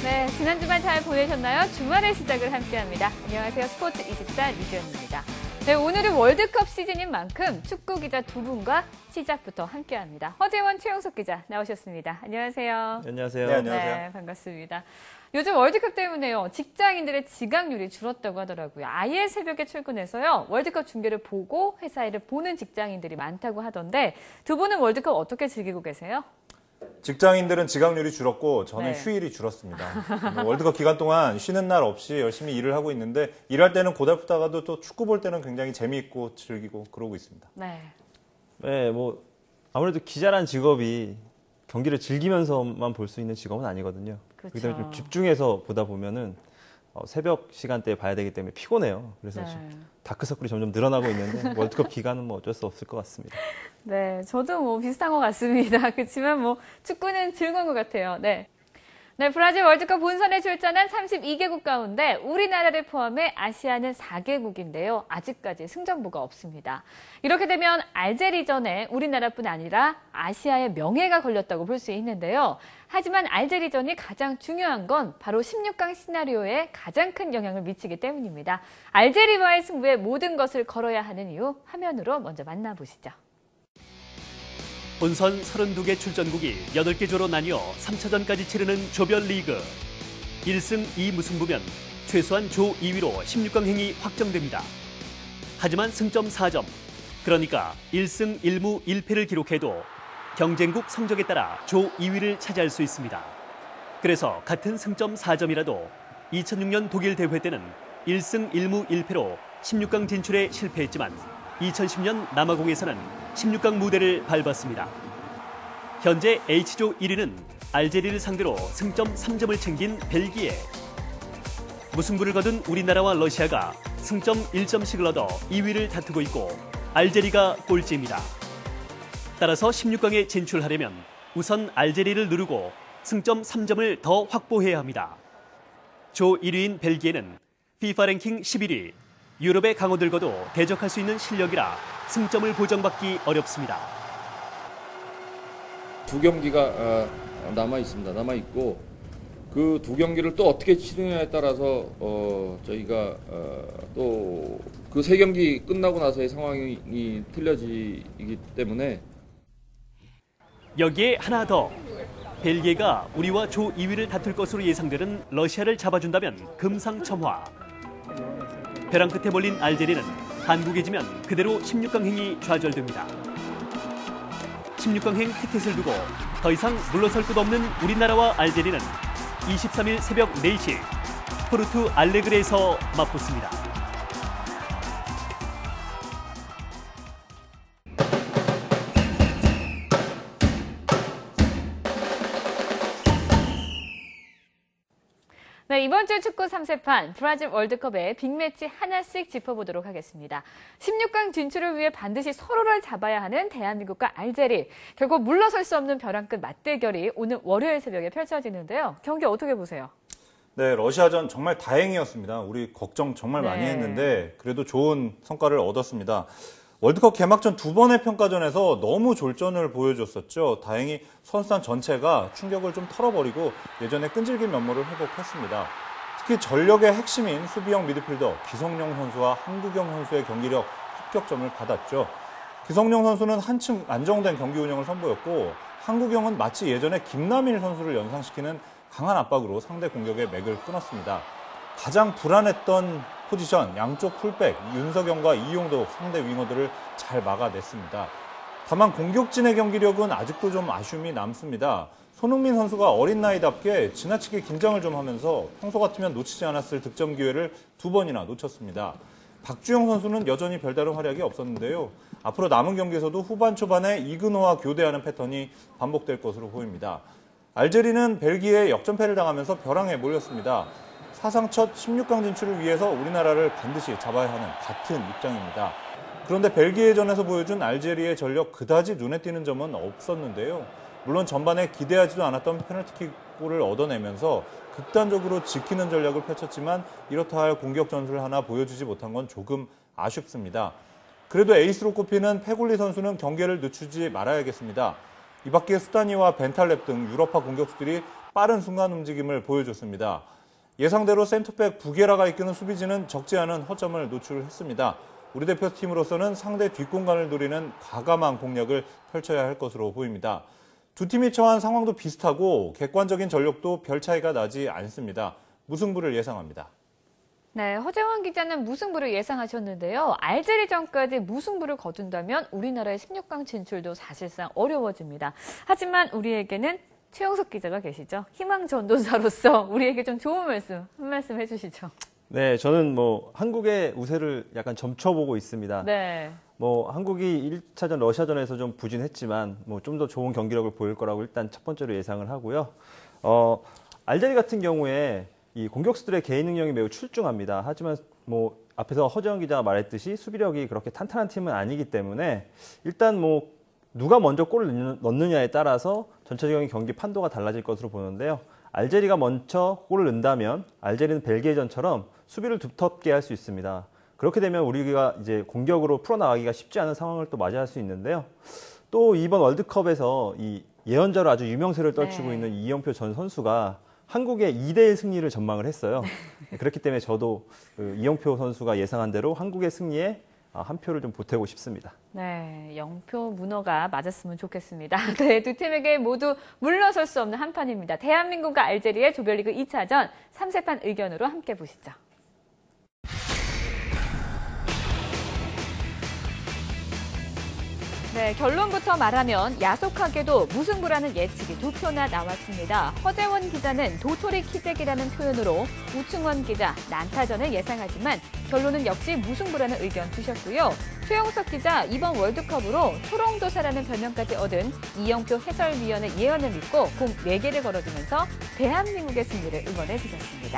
네, 지난 주말 잘 보내셨나요? 주말의 시작을 함께합니다. 안녕하세요. 스포츠24 이주연입니다. 네, 오늘은 월드컵 시즌인 만큼 축구 기자 두 분과 시작부터 함께합니다. 허재원, 최영석 기자 나오셨습니다. 안녕하세요. 안녕하세요. 네, 안녕하세요. 네, 반갑습니다. 요즘 월드컵 때문에요. 직장인들의 지각률이 줄었다고 하더라고요. 아예 새벽에 출근해서요. 월드컵 중계를 보고 회사 일을 보는 직장인들이 많다고 하던데 두 분은 월드컵 어떻게 즐기고 계세요? 직장인들은 지각률이 줄었고 저는 네. 휴일이 줄었습니다. 월드컵 기간 동안 쉬는 날 없이 열심히 일을 하고 있는데 일할 때는 고달프다가도 또 축구 볼 때는 굉장히 재미있고 즐기고 그러고 있습니다. 네. 네, 아무래도 기자란 직업이 경기를 즐기면서만 볼 수 있는 직업은 아니거든요. 그렇죠. 그렇기 때문에 좀 집중해서 보다 보면은 새벽 시간대에 봐야 되기 때문에 피곤해요. 그래서 네. 지금 다크서클이 점점 늘어나고 있는데 월드컵 기간은 어쩔 수 없을 것 같습니다. 네, 저도 비슷한 것 같습니다. 그렇지만 축구는 즐거운 것 같아요. 네. 네, 브라질 월드컵 본선에 출전한 32개국 가운데 우리나라를 포함해 아시아는 4개국인데요. 아직까지 승전보가 없습니다. 이렇게 되면 알제리전에 우리나라뿐 아니라 아시아의 명예가 걸렸다고 볼 수 있는데요. 하지만 알제리전이 가장 중요한 건 바로 16강 시나리오에 가장 큰 영향을 미치기 때문입니다. 알제리와의 승부에 모든 것을 걸어야 하는 이유 화면으로 먼저 만나보시죠. 본선 32개 출전국이 8개 조로 나뉘어 3차전까지 치르는 조별리그. 1승 2무승부면 최소한 조 2위로 16강 행이 확정됩니다. 하지만 승점 4점, 그러니까 1승 1무 1패를 기록해도 경쟁국 성적에 따라 조 2위를 차지할 수 있습니다. 그래서 같은 승점 4점이라도 2006년 독일 대회 때는 1승 1무 1패로 16강 진출에 실패했지만 2010년 남아공에서는 16강 무대를 밟았습니다. 현재 H조 1위는 알제리를 상대로 승점 3점을 챙긴 벨기에. 무승부를 거둔 우리나라와 러시아가 승점 1점씩을 얻어 2위를 다투고 있고 알제리가 꼴찌입니다. 따라서 16강에 진출하려면 우선 알제리를 누르고 승점 3점을 더 확보해야 합니다. 조 1위인 벨기에는 FIFA 랭킹 11위, 유럽의 강호들과도 대적할 수 있는 실력이라 승점을 보장받기 어렵습니다. 두 경기가 남아 있습니다. 남아 있고 그 두 경기를 또 어떻게 치르냐에 따라서 저희가 또 그 세 경기 끝나고 나서의 상황이 틀려지기 때문에 여기에 하나 더. 벨기에가 우리와 조 2위를 다툴 것으로 예상되는 러시아를 잡아준다면 금상첨화. 벼랑 끝에 몰린 알제리는 한국에 지면 그대로 16강 행이 좌절됩니다. 16강 행 티켓을 두고 더 이상 물러설 곳 없는 우리나라와 알제리는 23일 새벽 4시 포르투 알레그레에서 맞붙습니다. 네, 이번 주 축구 3세판 브라질 월드컵의 빅매치 하나씩 짚어보도록 하겠습니다. 16강 진출을 위해 반드시 서로를 잡아야 하는 대한민국과 알제리. 결국 물러설 수 없는 벼랑 끝 맞대결이 오늘 월요일 새벽에 펼쳐지는데요. 경기 어떻게 보세요? 네, 러시아전 정말 다행이었습니다. 우리 걱정 정말 많이 네. 했는데 그래도 좋은 성과를 얻었습니다. 월드컵 개막전 두 번의 평가전에서 너무 졸전을 보여줬었죠. 다행히 선수단 전체가 충격을 좀 털어버리고 예전의 끈질긴 면모를 회복했습니다. 특히 전력의 핵심인 수비형 미드필더 기성용 선수와 한국영 선수의 경기력 합격점을 받았죠. 기성용 선수는 한층 안정된 경기 운영을 선보였고 한국영은 마치 예전에 김남일 선수를 연상시키는 강한 압박으로 상대 공격의 맥을 끊었습니다. 가장 불안했던 포지션, 양쪽 풀백, 윤석영과 이용도 상대 윙어들을 잘 막아냈습니다. 다만 공격진의 경기력은 아직도 좀 아쉬움이 남습니다. 손흥민 선수가 어린 나이답게 지나치게 긴장을 좀 하면서 평소 같으면 놓치지 않았을 득점 기회를 두 번이나 놓쳤습니다. 박주영 선수는 여전히 별다른 활약이 없었는데요. 앞으로 남은 경기에서도 후반 초반에 이근호와 교대하는 패턴이 반복될 것으로 보입니다. 알제리는 벨기에에 역전패를 당하면서 벼랑에 몰렸습니다. 사상 첫 16강 진출을 위해서 우리나라를 반드시 잡아야 하는 같은 입장입니다. 그런데 벨기에전에서 보여준 알제리의 전력 그다지 눈에 띄는 점은 없었는데요. 물론 전반에 기대하지도 않았던 페널티킥골을 얻어내면서 극단적으로 지키는 전략을 펼쳤지만 이렇다 할 공격 전술을 하나 보여주지 못한 건 조금 아쉽습니다. 그래도 에이스로 꼽히는 페골리 선수는 경기를 늦추지 말아야겠습니다. 이 밖에 수다니와 벤탈렙 등 유럽파 공격수들이 빠른 순간 움직임을 보여줬습니다. 예상대로 센터백 부게라가 이끄는 수비진은 적지 않은 허점을 노출했습니다. 우리 대표팀으로서는 상대 뒷공간을 노리는 과감한 공략을 펼쳐야 할 것으로 보입니다. 두 팀이 처한 상황도 비슷하고 객관적인 전력도 별 차이가 나지 않습니다. 무승부를 예상합니다. 네, 허재원 기자는 무승부를 예상하셨는데요. 알제리전까지 무승부를 거둔다면 우리나라의 16강 진출도 사실상 어려워집니다. 하지만 우리에게는 최영석 기자가 계시죠. 희망 전도사로서 우리에게 좀 좋은 한 말씀 해주시죠. 네, 저는 뭐 한국의 우세를 약간 점쳐보고 있습니다. 네. 뭐 한국이 1차전 러시아전에서 좀 부진했지만 뭐 좀 더 좋은 경기력을 보일 거라고 일단 첫 번째로 예상을 하고요. 알제리 같은 경우에 이 공격수들의 개인 능력이 매우 출중합니다. 하지만 뭐 앞에서 허재원 기자가 말했듯이 수비력이 그렇게 탄탄한 팀은 아니기 때문에 일단 뭐 누가 먼저 골을 넣느냐에 따라서 전체적인 경기 판도가 달라질 것으로 보는데요. 알제리가 먼저 골을 넣는다면 알제리는 벨기에전처럼 수비를 두텁게 할 수 있습니다. 그렇게 되면 우리가 이제 공격으로 풀어나가기가 쉽지 않은 상황을 또 맞이할 수 있는데요. 또 이번 월드컵에서 이 예언자로 아주 유명세를 떨치고 있는 이영표 전 선수가 한국의 2대1 승리를 전망을 했어요. 그렇기 때문에 저도 그 이영표 선수가 예상한 대로 한국의 승리에 한 표를 좀 보태고 싶습니다. 네, 영표 문어가 맞았으면 좋겠습니다. 네, 두 팀에게 모두 물러설 수 없는 한판입니다. 대한민국과 알제리의 조별리그 2차전 3세판 의견으로 함께 보시죠. 네, 결론부터 말하면 야속하게도 무승부라는 예측이 두 표나 나왔습니다. 허재원 기자는 도토리 키재기라는 표현으로, 우충원 기자 난타전을 예상하지만 결론은 역시 무승부라는 의견 주셨고요. 최영석 기자 이번 월드컵으로 초롱도사라는 별명까지 얻은 이영표 해설위원의 예언을 믿고 공 4개를 걸어주면서 대한민국의 승리를 응원해 주셨습니다.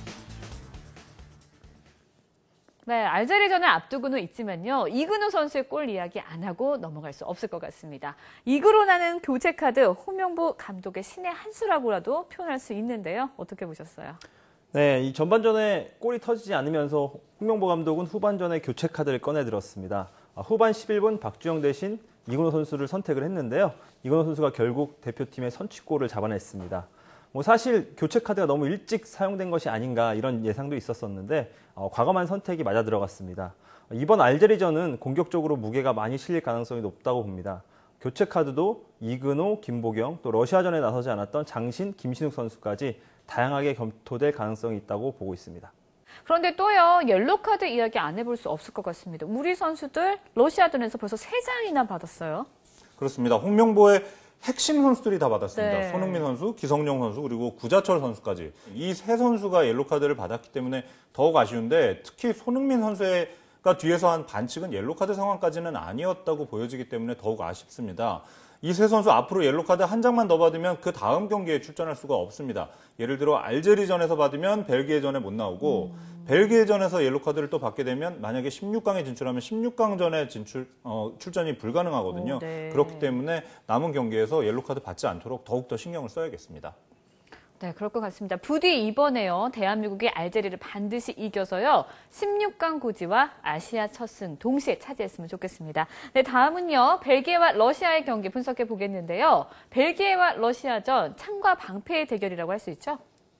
네, 알제리전을 앞두고는 있지만요. 이근호 선수의 골 이야기 안 하고 넘어갈 수 없을 것 같습니다. 이그로 나는 교체 카드, 홍명보 감독의 신의 한 수라고라도 표현할 수 있는데요. 어떻게 보셨어요? 네, 이 전반전에 골이 터지지 않으면서 홍명보 감독은 후반전에 교체 카드를 꺼내들었습니다. 후반 11분 박주영 대신 이근호 선수를 선택을 했는데요. 이근호 선수가 결국 대표팀의 선취골을 잡아냈습니다. 뭐 사실 교체 카드가 너무 일찍 사용된 것이 아닌가 이런 예상도 있었었는데 과감한 선택이 맞아 들어갔습니다. 이번 알제리전은 공격적으로 무게가 많이 실릴 가능성이 높다고 봅니다. 교체 카드도 이근호, 김보경, 또 러시아전에 나서지 않았던 장신, 김신욱 선수까지 다양하게 검토될 가능성이 있다고 보고 있습니다. 그런데 또요, 옐로 카드 이야기 안 해볼 수 없을 것 같습니다. 우리 선수들 러시아전에서 벌써 3장이나 받았어요. 그렇습니다. 홍명보의 핵심 선수들이 다 받았습니다. 네. 손흥민 선수, 기성용 선수, 그리고 구자철 선수까지. 이 세 선수가 옐로카드를 받았기 때문에 더욱 아쉬운데 특히 손흥민 선수가 뒤에서 한 반칙은 옐로카드 상황까지는 아니었다고 보여지기 때문에 더욱 아쉽습니다. 이 세 선수 앞으로 옐로카드 한 장만 더 받으면 그 다음 경기에 출전할 수가 없습니다. 예를 들어 알제리전에서 받으면 벨기에전에 못 나오고 벨기에전에서 옐로카드를 또 받게 되면 만약에 16강에 진출하면 16강전에 출전이 불가능하거든요. 네. 그렇기 때문에 남은 경기에서 옐로카드 받지 않도록 더욱더 신경을 써야겠습니다. 네, 그럴 것 같습니다. 부디 이번에요, 대한민국이 알제리를 반드시 이겨서요, 16강 고지와 아시아 첫 승 동시에 차지했으면 좋겠습니다. 네, 다음은요, 벨기에와 러시아의 경기 분석해 보겠는데요. 벨기에와 러시아전 창과 방패의 대결이라고 할 수 있죠?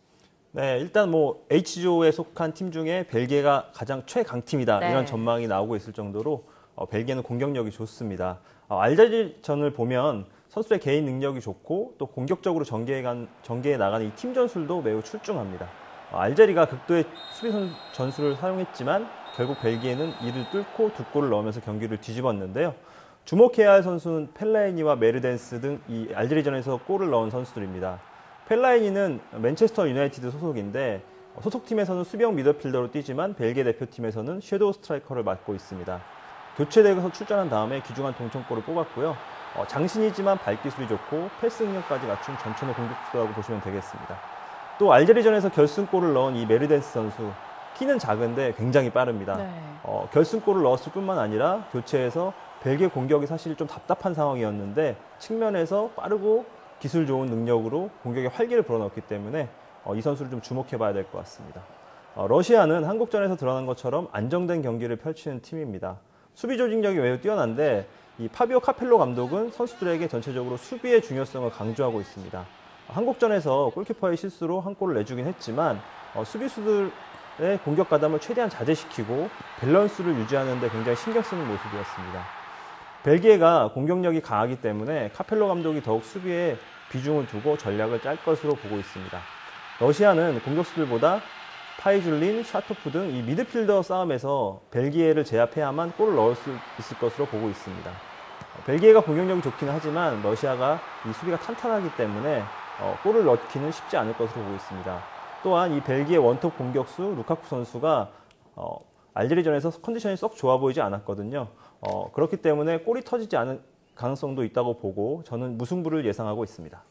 네, 일단 뭐 H조에 속한 팀 중에 벨기에가 가장 최강팀이다 네. 이런 전망이 나오고 있을 정도로 벨기에는 공격력이 좋습니다. 알제리전을 보면 선수의 개인 능력이 좋고 또 공격적으로 전개에 나가는 이 팀 전술도 매우 출중합니다. 알제리가 극도의 수비 전술을 사용했지만 결국 벨기에는 이를 뚫고 두 골을 넣으면서 경기를 뒤집었는데요. 주목해야 할 선수는 펠라이니와 메르덴스 등 이 알제리전에서 골을 넣은 선수들입니다. 펠라이니는 맨체스터 유나이티드 소속인데 소속팀에서는 수비형 미드필더로 뛰지만 벨기에 대표팀에서는 섀도우 스트라이커를 맡고 있습니다. 교체되어서 출전한 다음에 귀중한 동점골을 뽑았고요. 장신이지만 발기술이 좋고 패스 능력까지 갖춘 전천후 공격수라고 보시면 되겠습니다. 또 알제리전에서 결승골을 넣은 이 메르덴스 선수, 키는 작은데 굉장히 빠릅니다. 네. 결승골을 넣었을 뿐만 아니라 교체에서 벨기에 공격이 사실 좀 답답한 상황이었는데 측면에서 빠르고 기술 좋은 능력으로 공격에 활기를 불어넣었기 때문에 이 선수를 좀 주목해봐야 될 것 같습니다. 러시아는 한국전에서 드러난 것처럼 안정된 경기를 펼치는 팀입니다. 수비 조직력이 매우 뛰어난데 이 파비오 카펠로 감독은 선수들에게 전체적으로 수비의 중요성을 강조하고 있습니다. 한국전에서 골키퍼의 실수로 한 골을 내주긴 했지만 수비수들의 공격 가담을 최대한 자제시키고 밸런스를 유지하는 데 굉장히 신경 쓰는 모습이었습니다. 벨기에가 공격력이 강하기 때문에 카펠로 감독이 더욱 수비에 비중을 두고 전략을 짤 것으로 보고 있습니다. 러시아는 공격수들보다 파이줄린, 샤토프 등 이 미드필더 싸움에서 벨기에를 제압해야만 골을 넣을 수 있을 것으로 보고 있습니다. 벨기에가 공격력이 좋기는 하지만 러시아가 이 수비가 탄탄하기 때문에 골을 넣기는 쉽지 않을 것으로 보고 있습니다. 또한 이 벨기에 원톱 공격수 루카쿠 선수가 알제리전에서 컨디션이 썩 좋아 보이지 않았거든요. 그렇기 때문에 골이 터지지 않을 가능성도 있다고 보고 저는 무승부를 예상하고 있습니다.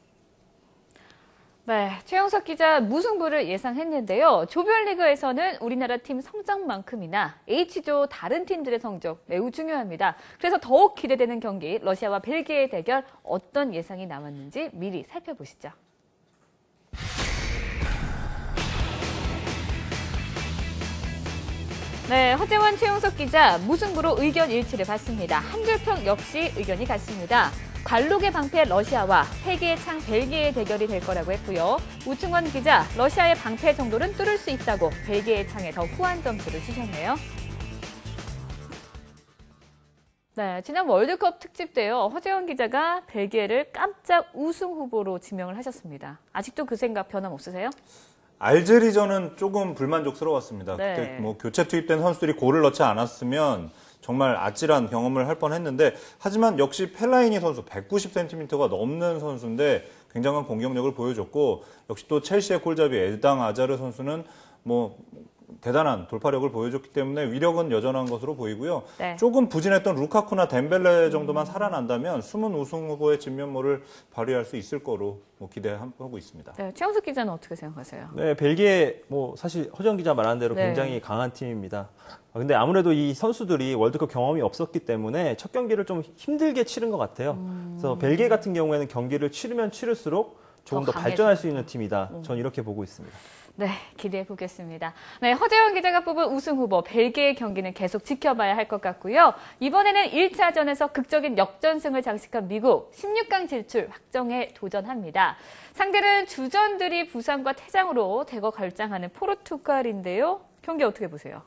네, 최영석 기자 무승부를 예상했는데요. 조별리그에서는 우리나라 팀 성적만큼이나 H조 다른 팀들의 성적 매우 중요합니다. 그래서 더욱 기대되는 경기 러시아와 벨기에의 대결 어떤 예상이 나왔는지 미리 살펴보시죠. 네, 허재원, 최용석 기자 무승부로 의견 일치를 받습니다. 한줄평 역시 의견이 같습니다. 관록의 방패 러시아와 패기의 창 벨기에의 대결이 될 거라고 했고요. 우충원 기자, 러시아의 방패 정도는 뚫을 수 있다고 벨기에의 창에 더 후한 점수를 주셨네요. 네, 지난 월드컵 특집 때요. 허재원 기자가 벨기에를 깜짝 우승 후보로 지명을 하셨습니다. 아직도 그 생각 변함없으세요? 알제리전은 조금 불만족스러웠습니다. 네. 그때 뭐 교체 투입된 선수들이 골을 넣지 않았으면 정말 아찔한 경험을 할 뻔했는데 하지만 역시 펠라이니 선수 190cm가 넘는 선수인데 굉장한 공격력을 보여줬고 역시 또 첼시의 골잡이 에당 아자르 선수는 뭐 대단한 돌파력을 보여줬기 때문에 위력은 여전한 것으로 보이고요. 네. 조금 부진했던 루카쿠나 덴벨레 정도만 살아난다면 숨은 우승 후보의 진면모를 발휘할 수 있을 거로 기대하고 있습니다. 네, 최영석 기자는 어떻게 생각하세요? 네, 벨기에 사실 허정 기자 말한 대로 네. 굉장히 강한 팀입니다. 근데 아무래도 이 선수들이 월드컵 경험이 없었기 때문에 첫 경기를 좀 힘들게 치른 것 같아요. 그래서 벨기에 같은 경우에는 경기를 치르면 치를수록 조금 더 발전할 수 있는 팀이다. 전 이렇게 보고 있습니다. 네, 기대해 보겠습니다. 네, 허재원 기자가 뽑은 우승 후보 벨기에 경기는 계속 지켜봐야 할 것 같고요. 이번에는 1차전에서 극적인 역전승을 장식한 미국 16강 진출 확정에 도전합니다. 상대는 주전들이 부상과 퇴장으로 대거 결장하는 포르투갈인데요. 경기 어떻게 보세요?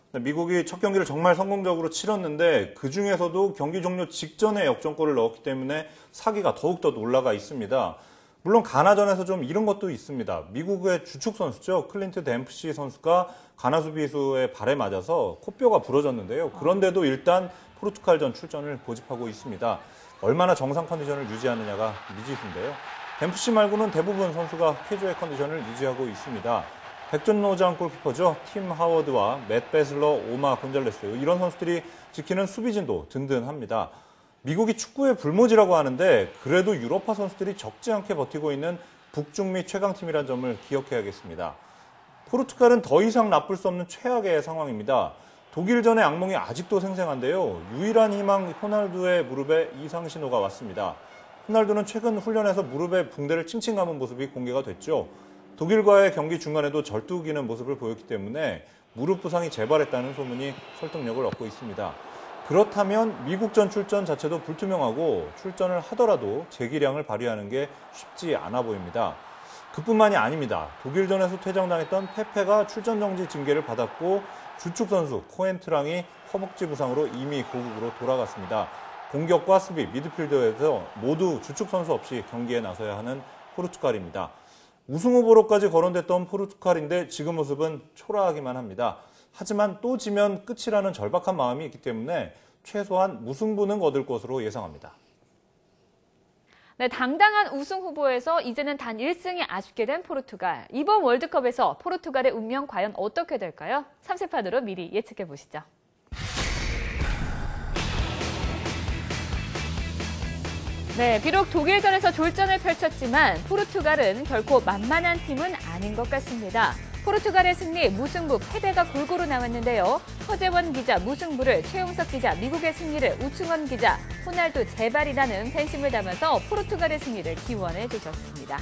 미국이 첫 경기를 정말 성공적으로 치렀는데 그중에서도 경기 종료 직전에 역전골을 넣었기 때문에 사기가 더욱더 올라가 있습니다. 물론 가나전에서 좀 이런 것도 있습니다. 미국의 주축 선수죠. 클린트 댐프시 선수가 가나 수비수의 발에 맞아서 코뼈가 부러졌는데요. 그런데도 일단 포르투갈전 출전을 고집하고 있습니다. 얼마나 정상 컨디션을 유지하느냐가 미지수인데요. 댐프시 말고는 대부분 선수가 쾌조의 컨디션을 유지하고 있습니다. 백전노장 골키퍼죠. 팀 하워드와 맷 베슬러, 오마 곤잘레스 이런 선수들이 지키는 수비진도 든든합니다. 미국이 축구의 불모지라고 하는데 그래도 유럽파 선수들이 적지 않게 버티고 있는 북중미 최강팀이라는 점을 기억해야겠습니다. 포르투갈은 더 이상 나쁠 수 없는 최악의 상황입니다. 독일전의 악몽이 아직도 생생한데요. 유일한 희망 호날두의 무릎에 이상 신호가 왔습니다. 호날두는 최근 훈련에서 무릎에 붕대를 칭칭 감은 모습이 공개가 됐죠. 독일과의 경기 중간에도 절뚝이는 모습을 보였기 때문에 무릎 부상이 재발했다는 소문이 설득력을 얻고 있습니다. 그렇다면 미국전 출전 자체도 불투명하고 출전을 하더라도 재기량을 발휘하는 게 쉽지 않아 보입니다. 그뿐만이 아닙니다. 독일전에서 퇴장당했던 페페가 출전 정지 징계를 받았고 주축 선수 코엔트랑이 허벅지 부상으로 이미 고국으로 돌아갔습니다. 공격과 수비, 미드필더에서 모두 주축 선수 없이 경기에 나서야 하는 포르투갈입니다. 우승 후보로까지 거론됐던 포르투갈인데 지금 모습은 초라하기만 합니다. 하지만 또 지면 끝이라는 절박한 마음이 있기 때문에 최소한 무승부는 얻을 것으로 예상합니다. 네, 당당한 우승 후보에서 이제는 단 1승이 아쉽게 된 포르투갈. 이번 월드컵에서 포르투갈의 운명 과연 어떻게 될까요? 3세판으로 미리 예측해 보시죠. 네, 비록 독일전에서 졸전을 펼쳤지만 포르투갈은 결코 만만한 팀은 아닌 것 같습니다. 포르투갈의 승리, 무승부, 패배가 골고루 나왔는데요. 허재원 기자 무승부를, 최용석 기자 미국의 승리를, 우충원 기자 호날두 제발이라는 팬심을 담아서 포르투갈의 승리를 기원해 주셨습니다.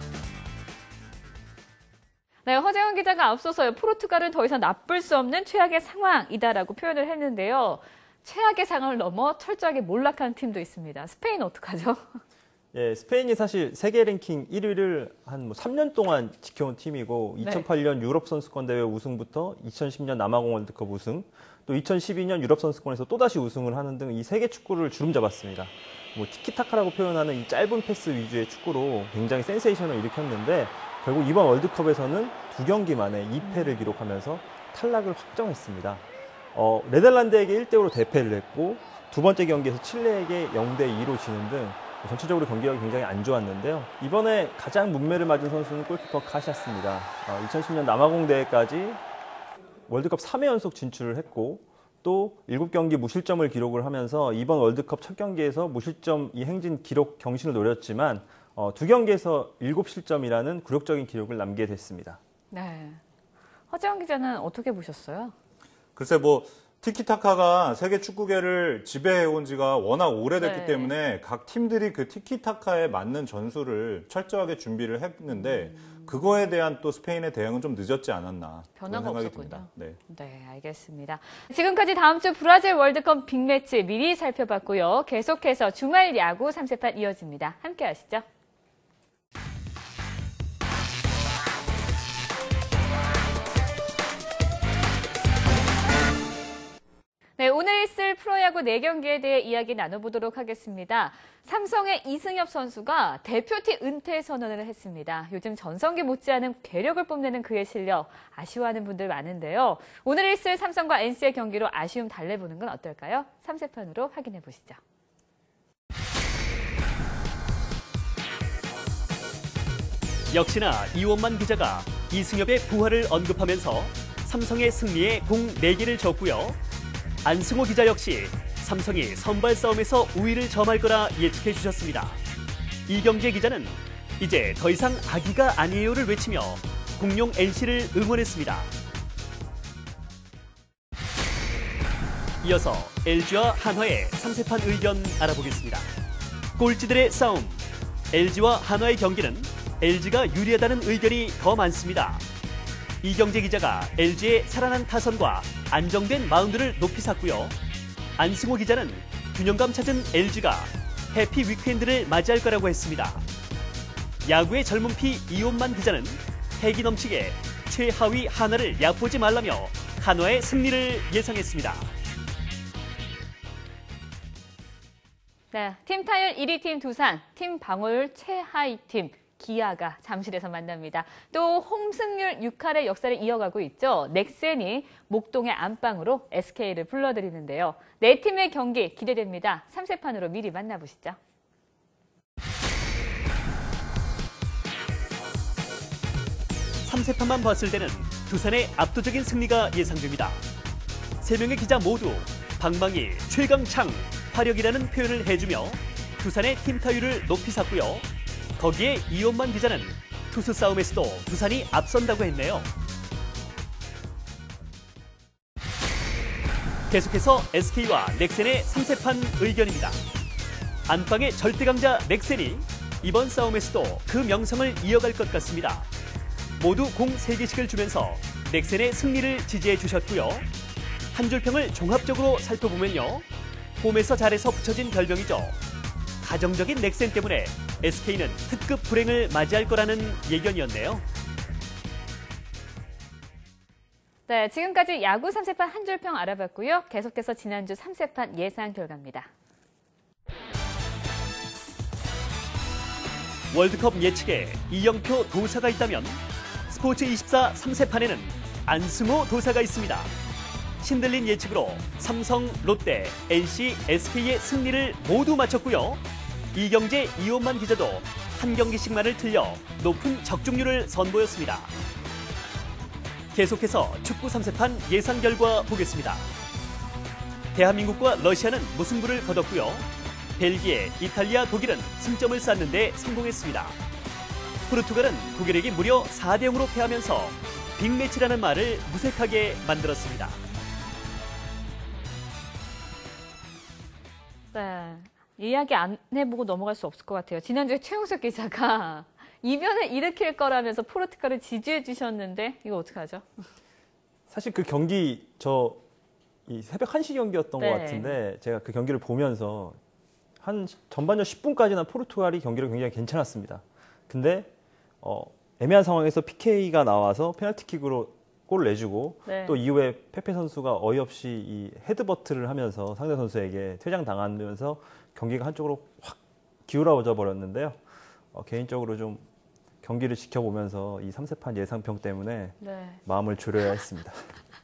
네, 허재원 기자가 앞서서요. 포르투갈은 더 이상 나쁠 수 없는 최악의 상황이다라고 표현을 했는데요. 최악의 상황을 넘어 철저하게 몰락한 팀도 있습니다. 스페인 어떡하죠? 예, 스페인이 사실 세계 랭킹 1위를 한 3년 동안 지켜온 팀이고 2008년 유럽 선수권 대회 우승부터 2010년 남아공 월드컵 우승, 또 2012년 유럽 선수권에서 또다시 우승을 하는 등 이 세계 축구를 주름잡았습니다. 티키타카라고 표현하는 이 짧은 패스 위주의 축구로 굉장히 센세이션을 일으켰는데 결국 이번 월드컵에서는 2경기 만에 2패를 기록하면서 탈락을 확정했습니다. 네덜란드에게 1대5로 대패를 했고 두 번째 경기에서 칠레에게 0대2로 지는 등 전체적으로 경기력이 굉장히 안 좋았는데요. 이번에 가장 문매를 맞은 선수는 골키퍼 카시아스입니다. 2010년 남아공 대회까지 월드컵 3회 연속 진출을 했고 또 7경기 무실점을 기록을 하면서 이번 월드컵 첫 경기에서 무실점 이 행진 기록 경신을 노렸지만 두 경기에서 7실점이라는 굴욕적인 기록을 남게 됐습니다. 네. 허재영 기자는 어떻게 보셨어요? 글쎄 티키타카가 세계 축구계를 지배해온 지가 워낙 오래됐기 때문에 각 팀들이 그 티키타카에 맞는 전술을 철저하게 준비를 했는데 그거에 대한 또 스페인의 대응은 좀 늦었지 않았나 변화가 그런 생각이 없었군요. 듭니다. 네. 네, 알겠습니다. 지금까지 다음 주 브라질 월드컵 빅매치 미리 살펴봤고요. 계속해서 주말 야구 3세판 이어집니다. 함께 하시죠. 네, 오늘 있을 프로야구 4경기에 대해 이야기 나눠보도록 하겠습니다. 삼성의 이승엽 선수가 대표팀 은퇴 선언을 했습니다. 요즘 전성기 못지않은 괴력을 뽐내는 그의 실력, 아쉬워하는 분들 많은데요. 오늘 있을 삼성과 NC의 경기로 아쉬움 달래보는 건 어떨까요? 3세편으로 확인해 보시죠. 역시나 이원만 기자가 이승엽의 부활을 언급하면서 삼성의 승리에 공 4개를 줬고요. 안승호 기자 역시 삼성이 선발 싸움에서 우위를 점할 거라 예측해 주셨습니다. 이경재 기자는 이제 더 이상 아기가 아니에요를 외치며 공룡 NC를 응원했습니다. 이어서 LG와 한화의 3세판 의견 알아보겠습니다. 꼴찌들의 싸움. LG와 한화의 경기는 LG가 유리하다는 의견이 더 많습니다. 이경재 기자가 LG의 살아난 타선과 안정된 마운드를 높이 샀고요. 안승호 기자는 균형감 찾은 LG가 해피 위크엔드를 맞이할 거라고 했습니다. 야구의 젊은 피 이온만 기자는 패기 넘치게 최하위 한화를 얕보지 말라며 한화의 승리를 예상했습니다. 네, 팀 타율 1위 팀 두산, 팀 방어율 최하위 팀 기아가 잠실에서 만납니다. 또 홈승률 6할의 역사를 이어가고 있죠. 넥센이 목동의 안방으로 SK를 불러들이는데요. 네 팀의 경기 기대됩니다. 3세판으로 미리 만나보시죠. (3세판만) 봤을 때는 두산의 압도적인 승리가 예상됩니다. 3명의 기자 모두 방망이 최강창 화력이라는 표현을 해주며 두산의 팀 타율을 높이 샀고요. 거기에 이온만 기자는 투수 싸움에서도 두산이 앞선다고 했네요. 계속해서 SK와 넥센의 3세판 의견입니다. 안방의 절대 강자 넥센이 이번 싸움에서도 그 명성을 이어갈 것 같습니다. 모두 공 3개씩을 주면서 넥센의 승리를 지지해 주셨고요. 한 줄평을 종합적으로 살펴보면요. 홈에서 잘해서 붙여진 별명이죠. 가정적인 넥센 때문에 SK는 특급 불행을 맞이할 거라는 예견이었네요. 네, 지금까지 야구 3세판 한 줄평 알아봤고요. 계속해서 지난주 3세판 예상 결과입니다. 월드컵 예측에 이영표 도사가 있다면 스포츠24 3세판에는 안승호 도사가 있습니다. 신들린 예측으로 삼성, 롯데, NC, SK의 승리를 모두 맞췄고요. 이경재, 이온만 기자도 한 경기씩만을 틀려 높은 적중률을 선보였습니다. 계속해서 축구 3세판 예상 결과 보겠습니다. 대한민국과 러시아는 무승부를 거뒀고요. 벨기에, 이탈리아, 독일은 승점을 쌓는 데 성공했습니다. 포르투갈은 독일에게 무려 4대0으로 패하면서 빅매치라는 말을 무색하게 만들었습니다. 네, 이야기 안 해보고 넘어갈 수 없을 것 같아요. 지난주에 최용석 기자가 이변을 일으킬 거라면서 포르투갈을 지지해 주셨는데 이거 어떡하죠? 사실 그 경기 이 새벽 1시 경기였던 것 같은데 제가 그 경기를 보면서 한 전반전 10분까지는 포르투갈이 경기를 굉장히 괜찮았습니다. 근데 애매한 상황에서 PK가 나와서 페널티킥으로 골을 내주고 네. 또 이후에 페페 선수가 어이없이 이 헤드버트를 하면서 상대 선수에게 퇴장당하면서 경기가 한쪽으로 확 기울어져 버렸는데요. 개인적으로 좀 경기를 지켜보면서 이 3세판 예상평 때문에 네. 마음을 졸여야 했습니다.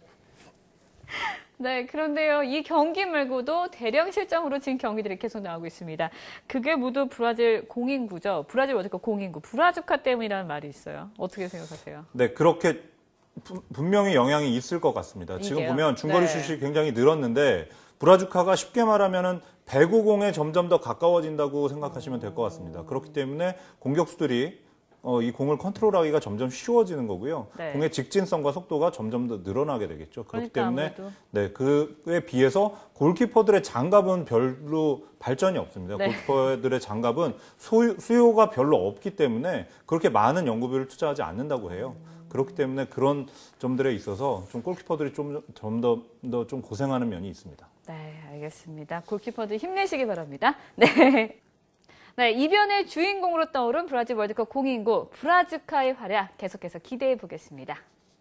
네, 그런데요, 이 경기 말고도 대량 실점으로 진 경기들이 계속 나오고 있습니다. 그게 모두 브라질 공인구죠. 브라질 월드컵 공인구, 브라주카 때문이라는 말이 있어요. 어떻게 생각하세요? 네, 그렇게 분명히 영향이 있을 것 같습니다. 지금 이게요? 보면 중거리 네. 슛이 굉장히 늘었는데 브라주카가 쉽게 말하면은 배구공에 점점 더 가까워진다고 생각하시면 될 것 같습니다. 그렇기 때문에 공격수들이 이 공을 컨트롤하기가 점점 쉬워지는 거고요. 네. 공의 직진성과 속도가 점점 더 늘어나게 되겠죠. 그렇기 그러니까 때문에 아무래도. 네, 그에 비해서 골키퍼들의 장갑은 별로 발전이 없습니다. 네. 골키퍼들의 장갑은 수요가 별로 없기 때문에 그렇게 많은 연구비를 투자하지 않는다고 해요. 그렇기 때문에 그런 점들에 있어서 좀 골키퍼들이 좀 더 좀 고생하는 면이 있습니다. 네, 알겠습니다. 골키퍼들 힘내시기 바랍니다. 네. 네, 이변의 주인공으로 떠오른 브라질 월드컵 공인구 브라주카의 활약 계속해서 기대해 보겠습니다.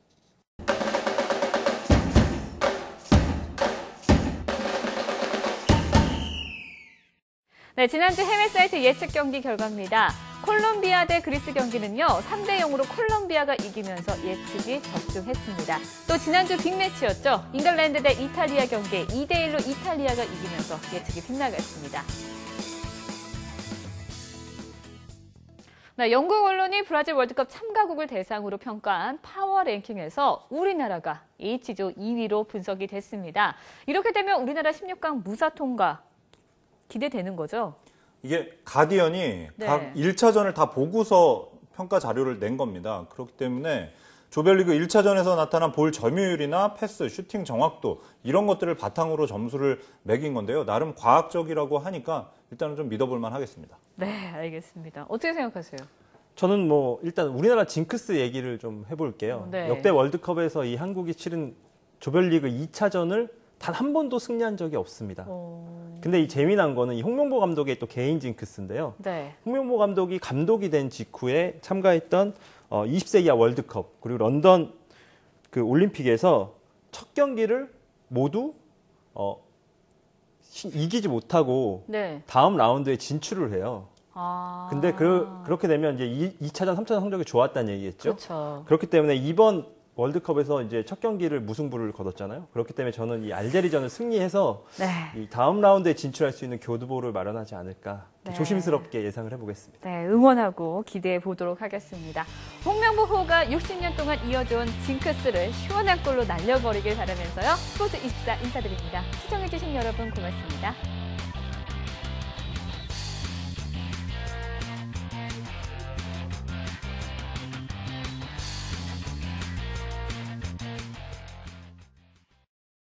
네, 지난주 해외 사이트 예측 경기 결과입니다. 콜롬비아 대 그리스 경기는요, 3대 0으로 콜롬비아가 이기면서 예측이 적중했습니다. 또 지난주 빅매치였죠. 잉글랜드 대 이탈리아 경기 2대 1로 이탈리아가 이기면서 예측이 빗나갔습니다. 네, 영국 언론이 브라질 월드컵 참가국을 대상으로 평가한 파워 랭킹에서 우리나라가 H조 2위로 분석이 됐습니다. 이렇게 되면 우리나라 16강 무사 통과 기대되는 거죠? 이게 가디언이 네. 각 1차전을 다 보고서 평가 자료를 낸 겁니다. 그렇기 때문에 조별리그 1차전에서 나타난 볼 점유율이나 패스, 슈팅 정확도 이런 것들을 바탕으로 점수를 매긴 건데요. 나름 과학적이라고 하니까 일단은 좀 믿어볼 만하겠습니다. 네, 알겠습니다. 어떻게 생각하세요? 저는 일단 우리나라 징크스 얘기를 좀 해볼게요. 네. 역대 월드컵에서 이 한국이 치른 조별리그 2차전을 단 한 번도 승리한 적이 없습니다. 근데 이 재미난 거는 이 홍명보 감독의 또 개인 징크스인데요. 네. 홍명보 감독이 감독이 된 직후에 참가했던 20세 이하 월드컵 그리고 런던 그 올림픽에서 첫 경기를 모두 이기지 못하고 네. 다음 라운드에 진출을 해요. 아. 근데 그렇게 되면 이제 2차전, 3차전 성적이 좋았다는 얘기겠죠. 그렇죠. 그렇기 때문에 이번 월드컵에서 이제 첫 경기를 무승부를 거뒀잖아요. 그렇기 때문에 저는 이 알제리전을 승리해서 네. 이 다음 라운드에 진출할 수 있는 교두보를 마련하지 않을까 네. 조심스럽게 예상을 해보겠습니다. 네, 응원하고 기대해 보도록 하겠습니다. 홍명보 호가 60년 동안 이어져온 징크스를 시원한 골로 날려버리길 바라면서요. 스포츠24 인사드립니다. 시청해주신 여러분 고맙습니다.